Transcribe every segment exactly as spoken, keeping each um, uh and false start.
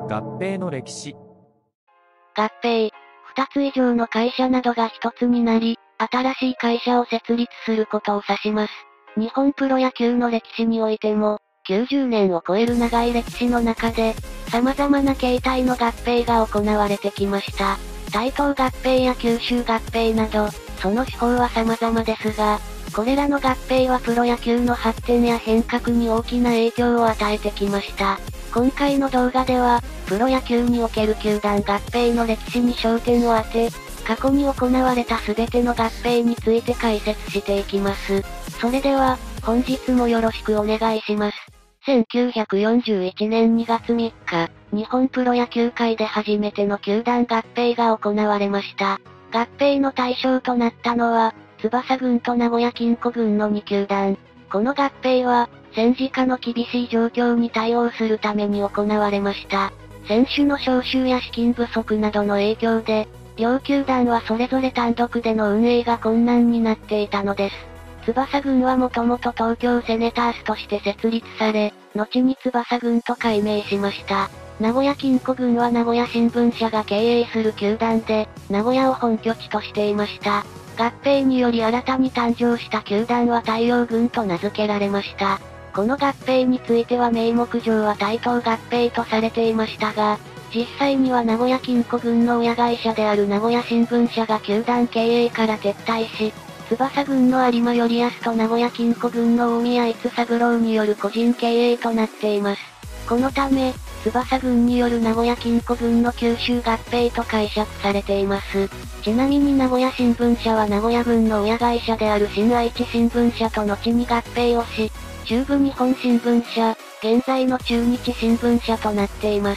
合併の歴史。 合併。二つ以上の会社などが一つになり、新しい会社を設立することを指します。日本プロ野球の歴史においても、きゅうじゅうねんを超える長い歴史の中で、様々な形態の合併が行われてきました。台東合併や九州合併など、その手法は様々ですが、これらの合併はプロ野球の発展や変革に大きな影響を与えてきました。今回の動画では、プロ野球における球団合併の歴史に焦点を当て、過去に行われた全ての合併について解説していきます。それでは、本日もよろしくお願いします。せんきゅうひゃくよんじゅういちねんにがつみっか、日本プロ野球界で初めての球団合併が行われました。合併の対象となったのは、翼軍と名古屋金庫軍のに球団。この合併は、戦時下の厳しい状況に対応するために行われました。選手の招集や資金不足などの影響で、両球団はそれぞれ単独での運営が困難になっていたのです。翼軍はもともと東京セネタースとして設立され、後に翼軍と改名しました。名古屋金庫軍は名古屋新聞社が経営する球団で、名古屋を本拠地としていました。合併により新たに誕生した球団は太陽軍と名付けられました。この合併については名目上は台東合併とされていましたが、実際には名古屋金庫軍の親会社である名古屋新聞社が球団経営から撤退し、翼軍の有馬頼康と名古屋金庫軍の大宮逸三郎による個人経営となっています。このため、翼軍による名古屋金庫軍の九州合併と解釈されています。ちなみに名古屋新聞社は名古屋軍の親会社である新愛知新聞社と後に合併をし、中部日本新聞社、現在の中日新聞社となっています。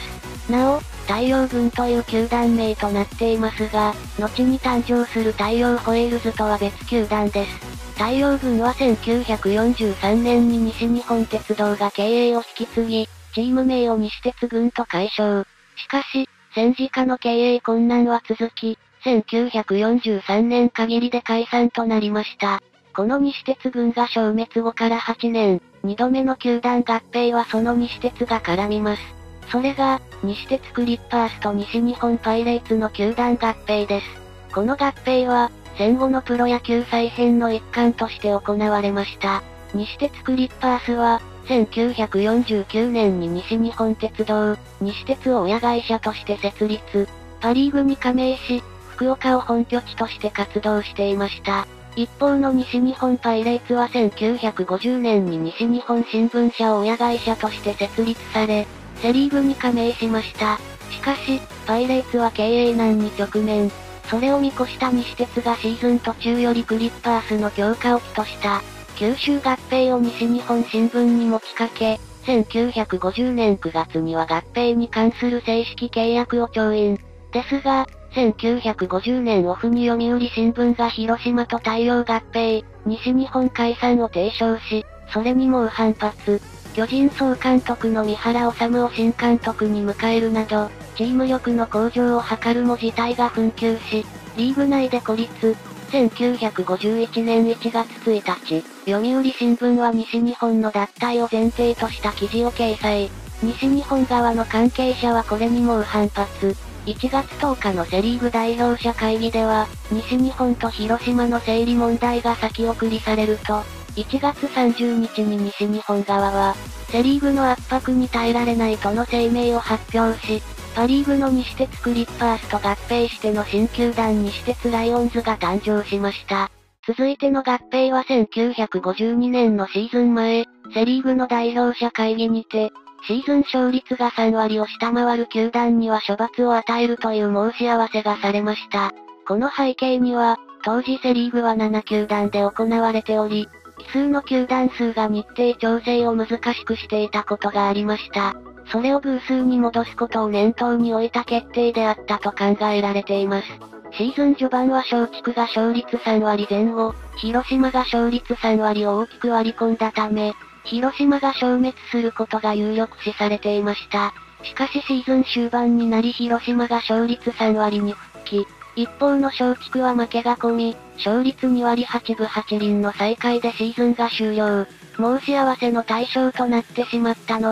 なお、太陽軍という球団名となっていますが、後に誕生する太陽ホエールズとは別球団です。太陽軍はせんきゅうひゃくよんじゅうさんねんに西日本鉄道が経営を引き継ぎ、チーム名を西鉄軍と改称。しかし、戦時下の経営困難は続き、せんきゅうひゃくよんじゅうさんねん限りで解散となりました。この西鉄軍が消滅後からはちねん、にどめの球団合併はその西鉄が絡みます。それが、西鉄クリッパースと西日本パイレーツの球団合併です。この合併は、戦後のプロ野球再編の一環として行われました。西鉄クリッパースは、せんきゅうひゃくよんじゅうきゅうねんに西日本鉄道、西鉄を親会社として設立。パリーグに加盟し、福岡を本拠地として活動していました。一方の西日本パイレーツはせんきゅうひゃくごじゅうねんに西日本新聞社を親会社として設立され、セリーグに加盟しました。しかし、パイレーツは経営難に直面。それを見越した西鉄がシーズン途中よりクリッパースの強化を期とした、九州合併を西日本新聞に持ちかけ、せんきゅうひゃくごじゅうねんくがつには合併に関する正式契約を調印。ですが、せんきゅうひゃくごじゅうねんオフに読売新聞が広島と太陽合併、西日本解散を提唱し、それに猛反発。巨人総監督の三原治を新監督に迎えるなど、チーム力の向上を図るも事態が紛糾し、リーグ内で孤立。せんきゅうひゃくごじゅういちねんいちがつついたち、読売新聞は西日本の脱退を前提とした記事を掲載。西日本側の関係者はこれに猛反発。いちがつとおかのセリーグ代表者会議では、西日本と広島の整理問題が先送りされると、いちがつさんじゅうにちに西日本側は、セリーグの圧迫に耐えられないとの声明を発表し、パリーグの西鉄クリッパースと合併しての新球団西鉄ライオンズが誕生しました。続いての合併はせんきゅうひゃくごじゅうにねんのシーズン前、セリーグの代表者会議にて、シーズン勝率がさんわりを下回る球団には処罰を与えるという申し合わせがされました。この背景には、当時セリーグはななきゅうだんで行われており、奇数の球団数が日程調整を難しくしていたことがありました。それを偶数に戻すことを念頭に置いた決定であったと考えられています。シーズン序盤は松竹が勝率さんわりぜん後、広島が勝率さんわりを大きく割り込んだため、広島が消滅することが有力視されていました。しかしシーズン終盤になり広島が勝率さんわりに復帰。一方の松竹は負けが込み、勝率にわりはちぶはちりんの最下位でシーズンが終了。申し合わせの対象となってしまったのは、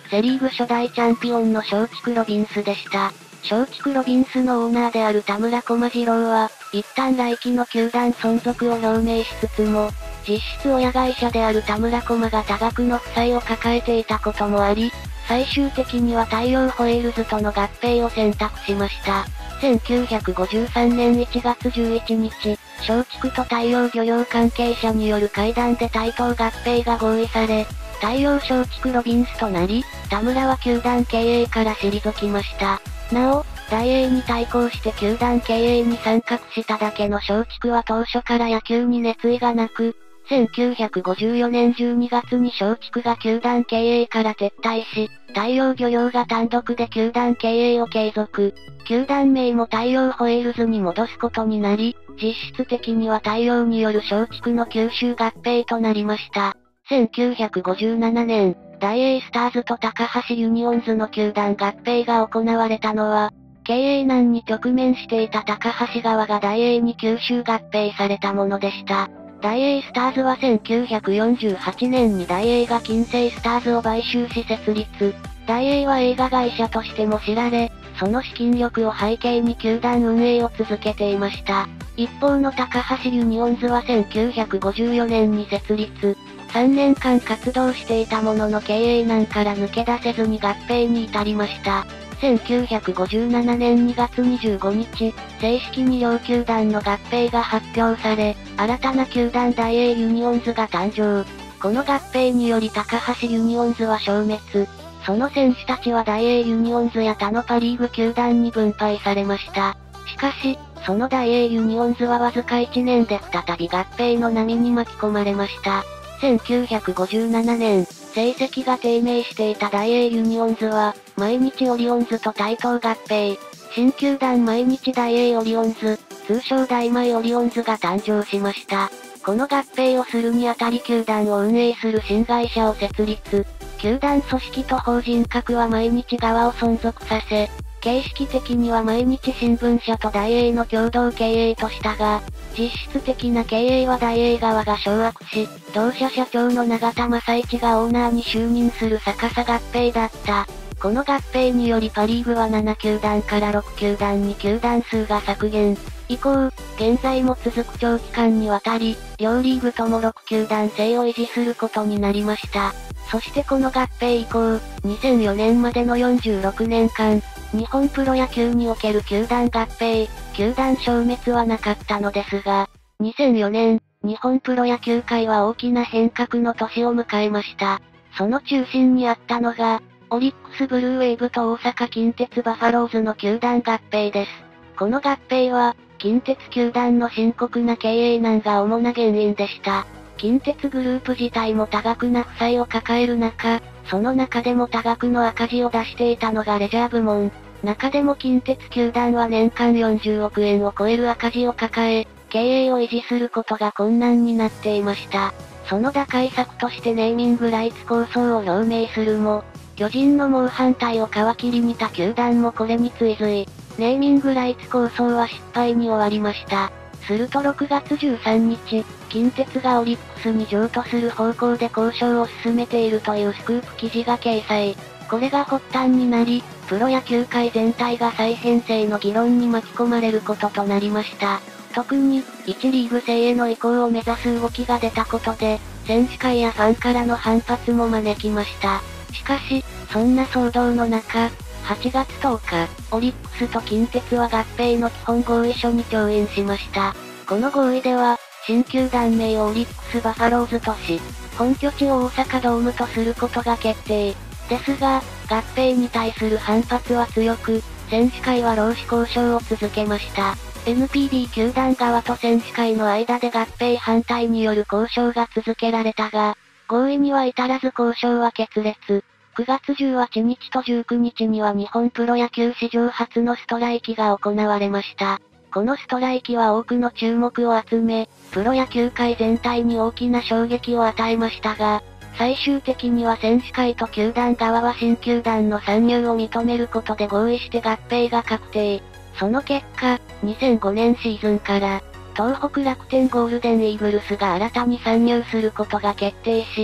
セリーグ初代チャンピオンの松竹ロビンスでした。松竹ロビンスのオーナーである田村駒次郎は、一旦来季の球団存続を表明しつつも、実質親会社である田村駒が多額の負債を抱えていたこともあり、最終的には太陽ホエールズとの合併を選択しました。せんきゅうひゃくごじゅうさんねんいちがつじゅういちにち、松竹と太陽漁業関係者による会談で対等合併が合意され、太陽松竹ロビンスとなり、田村は球団経営から退きました。なお、大英に対抗して球団経営に参画しただけの松竹は当初から野球に熱意がなく、せんきゅうひゃくごじゅうよねんじゅうにがつに松竹が球団経営から撤退し、太陽漁業が単独で球団経営を継続。球団名も太陽ホエールズに戻すことになり、実質的には太陽による松竹の吸収合併となりました。せんきゅうひゃくごじゅうななねん、大英スターズと高橋ユニオンズの球団合併が行われたのは、経営難に直面していた高橋側が大英に吸収合併されたものでした。大英スターズはせんきゅうひゃくよんじゅうはちねんに大英が近世スターズを買収し設立。大英は映画会社としても知られ、その資金力を背景に球団運営を続けていました。一方の高橋ユニオンズはせんきゅうひゃくごじゅうよねんに設立。さんねんかん活動していたものの経営難から抜け出せずに合併に至りました。せんきゅうひゃくごじゅうななねんにがつにじゅうごにち、正式に両球団の合併が発表され、新たな球団大英ユニオンズが誕生。この合併により高橋ユニオンズは消滅。その選手たちは大英ユニオンズや他のパリーグ球団に分配されました。しかし、その大英ユニオンズはわずかいちねんで再び合併の波に巻き込まれました。せんきゅうひゃくごじゅうななねん、成績が低迷していた大英ユニオンズは、毎日オリオンズと対等合併。新球団毎日大英オリオンズ、通称大米オリオンズが誕生しました。この合併をするにあたり球団を運営する新会社を設立。球団組織と法人格は毎日側を存続させ、形式的には毎日新聞社と大英の共同経営としたが、実質的な経営は大英側が掌握し、同社社長の永田正一がオーナーに就任する逆さ合併だった。この合併によりパリーグはななきゅうだんからろくきゅうだんに球団数が削減。以降、現在も続く長期間にわたり、両リーグともろくきゅうだん制を維持することになりました。そしてこの合併以降、にせんよねんまでのよんじゅうろくねんかん、日本プロ野球における球団合併、球団消滅はなかったのですが、にせんよねん、日本プロ野球界は大きな変革の年を迎えました。その中心にあったのが、オリックスブルーウェーブと大阪近鉄バファローズの球団合併です。この合併は、近鉄球団の深刻な経営難が主な原因でした。近鉄グループ自体も多額な負債を抱える中、その中でも多額の赤字を出していたのがレジャー部門。中でも近鉄球団は年間よんじゅうおくえんを超える赤字を抱え、経営を維持することが困難になっていました。その打開策としてネーミングライツ構想を表明するも、巨人の猛反対を皮切りに他球団もこれに追随。ネーミングライツ構想は失敗に終わりました。するとろくがつじゅうさんにち、近鉄がオリックスに譲渡する方向で交渉を進めているというスクープ記事が掲載。これが発端になり、プロ野球界全体が再編成の議論に巻き込まれることとなりました。特に、いちリーグ制への移行を目指す動きが出たことで、選手会やファンからの反発も招きました。しかし、そんな騒動の中、はちがつとおか、オリックスと近鉄は合併の基本合意書に調印しました。この合意では、新球団名をオリックスバファローズとし、本拠地を大阪ドームとすることが決定。ですが、合併に対する反発は強く、選手会は労使交渉を続けました。エヌピービー 球団側と選手会の間で合併反対による交渉が続けられたが、合意には至らず交渉は決裂。くがつじゅうはちにちとじゅうくにちには日本プロ野球史上初のストライキが行われました。このストライキは多くの注目を集め、プロ野球界全体に大きな衝撃を与えましたが、最終的には選手会と球団側は新球団の参入を認めることで合意して合併が確定。その結果、にせんごねんシーズンから、東北楽天ゴールデンイーグルスが新たに参入することが決定し、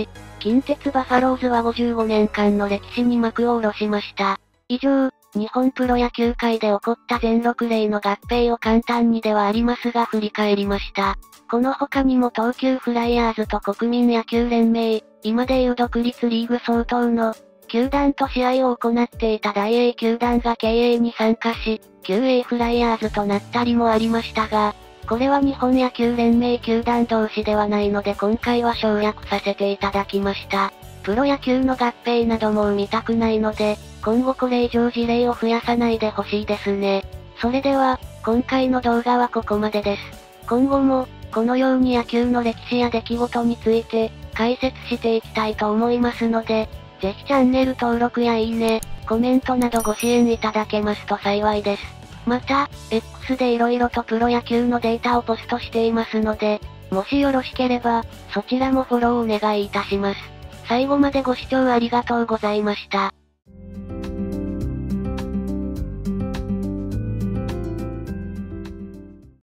近鉄バファローズはごじゅうごねんかんの歴史に幕を下ろしました。以上、日本プロ野球界で起こった全ろく例の合併を簡単にではありますが振り返りました。この他にも東急フライヤーズと国民野球連盟、今でいう独立リーグ相当の、球団と試合を行っていた大英球団が経営に参加し、キューエー フライヤーズとなったりもありましたが、これは日本野球連盟球団同士ではないので今回は省略させていただきました。プロ野球の合併なども生みたくないので、今後これ以上事例を増やさないでほしいですね。それでは、今回の動画はここまでです。今後も、このように野球の歴史や出来事について、解説していきたいと思いますので、ぜひチャンネル登録やいいね、コメントなどご支援いただけますと幸いです。また、X で色々とプロ野球のデータをポストしていますので、もしよろしければ、そちらもフォローお願いいたします。最後までご視聴ありがとうございました。